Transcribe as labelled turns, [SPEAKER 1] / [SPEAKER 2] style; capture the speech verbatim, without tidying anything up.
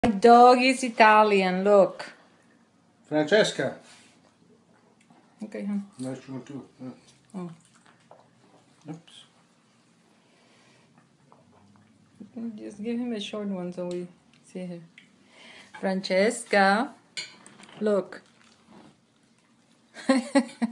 [SPEAKER 1] My dog is Italian, look.
[SPEAKER 2] Francesca.
[SPEAKER 1] Okay, huh?
[SPEAKER 2] Nice one too. Yeah.
[SPEAKER 1] Oh.
[SPEAKER 2] Oops.
[SPEAKER 1] Just give him a short one so we see her. Francesca, look.